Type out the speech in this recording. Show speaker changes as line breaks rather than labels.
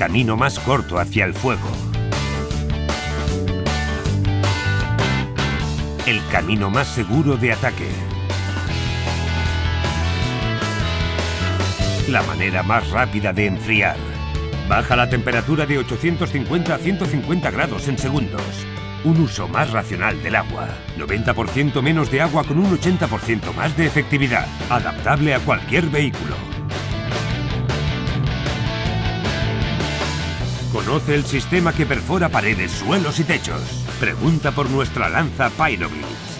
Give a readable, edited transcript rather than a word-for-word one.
camino más corto hacia el fuego. El camino más seguro de ataque. La manera más rápida de enfriar. Baja la temperatura de 850 a 150 grados en segundos. Un uso más racional del agua. 90% menos de agua con un 80% más de efectividad. Adaptable a cualquier vehículo. Conoce el sistema que perfora paredes, suelos y techos. Pregunta por nuestra lanza Pyrobit.